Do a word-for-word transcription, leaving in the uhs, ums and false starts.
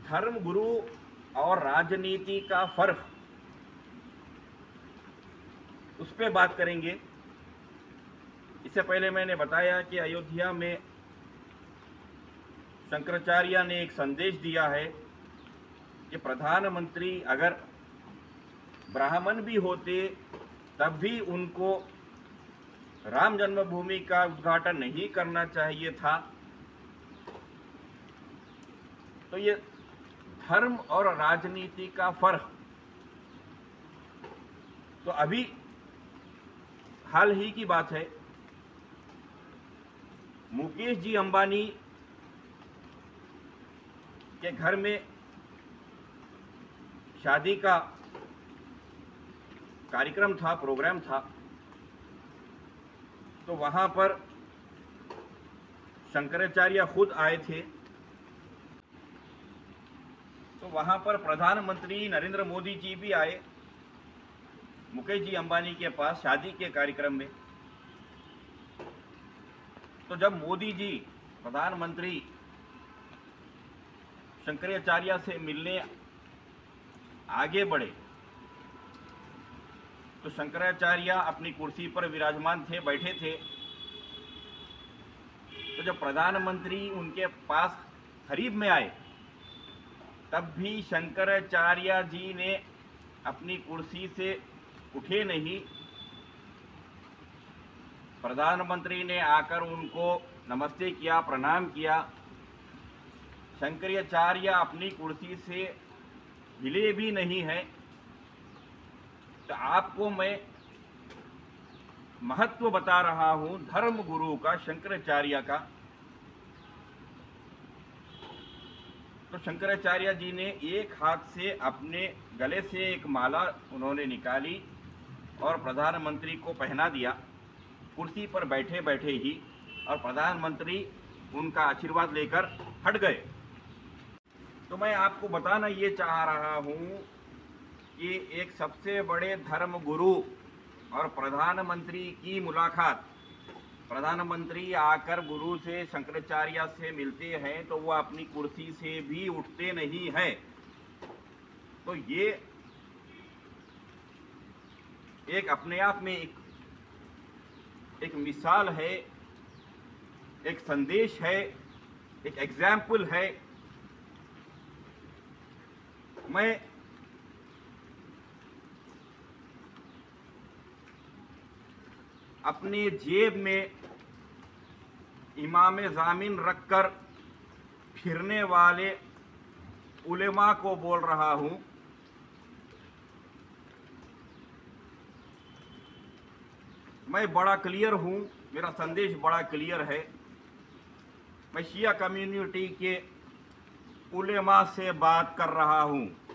धर्म गुरु और राजनीति का फर्क, उस पर बात करेंगे। इससे पहले मैंने बताया कि अयोध्या में शंकराचार्य ने एक संदेश दिया है कि प्रधानमंत्री अगर ब्राह्मण भी होते तब भी उनको राम जन्मभूमि का उद्घाटन नहीं करना चाहिए था। तो ये धर्म और राजनीति का फर्क, तो अभी हाल ही की बात है, मुकेश जी अंबानी के घर में शादी का कार्यक्रम था, प्रोग्राम था। तो वहां पर शंकराचार्य खुद आए थे। तो वहां पर प्रधानमंत्री नरेंद्र मोदी जी भी आए मुकेश जी अंबानी के पास शादी के कार्यक्रम में। तो जब मोदी जी प्रधानमंत्री शंकराचार्य से मिलने आगे बढ़े तो शंकराचार्य अपनी कुर्सी पर विराजमान थे, बैठे थे। तो जब प्रधानमंत्री उनके पास करीब में आए तब भी शंकराचार्य जी ने अपनी कुर्सी से उठे नहीं। प्रधानमंत्री ने आकर उनको नमस्ते किया, प्रणाम किया। शंकराचार्य अपनी कुर्सी से हिले भी नहीं है। तो आपको मैं महत्व बता रहा हूं धर्म गुरु का, शंकराचार्य का। तो शंकराचार्य जी ने एक हाथ से अपने गले से एक माला उन्होंने निकाली और प्रधानमंत्री को पहना दिया, कुर्सी पर बैठे बैठे ही, और प्रधानमंत्री उनका आशीर्वाद लेकर हट गए। तो मैं आपको बताना ये चाह रहा हूँ कि एक सबसे बड़े धर्म गुरु और प्रधानमंत्री की मुलाकात, प्रधानमंत्री आकर गुरु से, शंकराचार्य से मिलते हैं तो वो अपनी कुर्सी से भी उठते नहीं हैं। तो ये एक अपने आप में एक एक मिसाल है, एक संदेश है, एक एग्जाम्पल है। मैं अपने जेब में इमाम ज़ामिन रखकर फिरने वाले उलेमा को बोल रहा हूँ, मैं बड़ा क्लियर हूँ, मेरा संदेश बड़ा क्लियर है। मैं शिया कम्युनिटी के उलेमा से बात कर रहा हूँ।